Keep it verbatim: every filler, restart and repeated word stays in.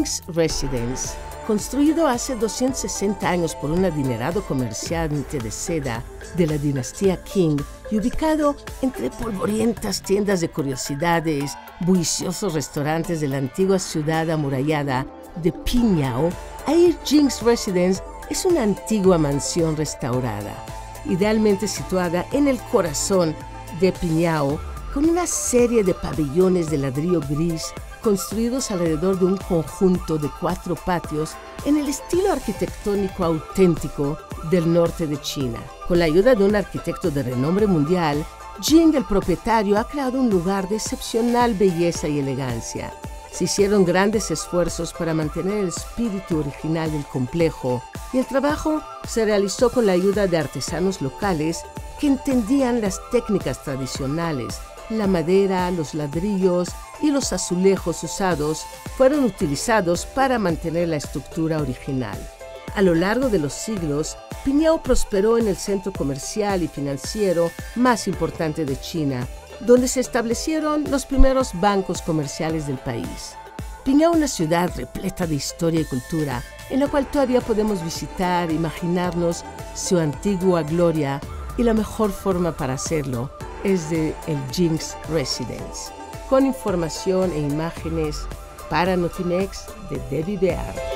Jinx Residence, construido hace doscientos sesenta años por un adinerado comerciante de seda de la dinastía Qing y ubicado entre polvorientas tiendas de curiosidades, bulliciosos restaurantes de la antigua ciudad amurallada de Pinyao, Air Jinx Residence es una antigua mansión restaurada, idealmente situada en el corazón de Pinyao, con una serie de pabellones de ladrillo gris construidos alrededor de un conjunto de cuatro patios en el estilo arquitectónico auténtico del norte de China. Con la ayuda de un arquitecto de renombre mundial, Jing, el propietario, ha creado un lugar de excepcional belleza y elegancia. Se hicieron grandes esfuerzos para mantener el espíritu original del complejo y el trabajo se realizó con la ayuda de artesanos locales que entendían las técnicas tradicionales. La madera, los ladrillos y los azulejos usados fueron utilizados para mantener la estructura original. A lo largo de los siglos, Pinyao prosperó en el centro comercial y financiero más importante de China, donde se establecieron los primeros bancos comerciales del país. Pinyao es una ciudad repleta de historia y cultura, en la cual todavía podemos visitar, imaginarnos su antigua gloria, y la mejor forma para hacerlo es de el Jinx Residence. Con información e imágenes para Notimex de Debbie Bear.